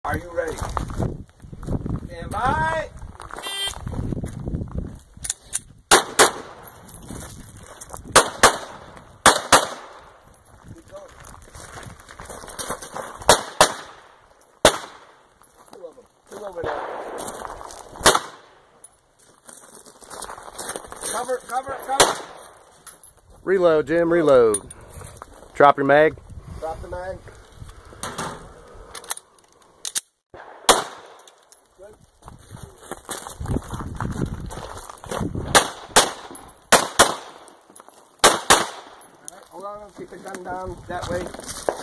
Are you ready? Stand by. Keep going. Two of them. Two over there. Cover, cover, cover. Reload, Jim, reload. Drop your mag. Drop the mag. Good. Alright, hold on, keep the gun down that way.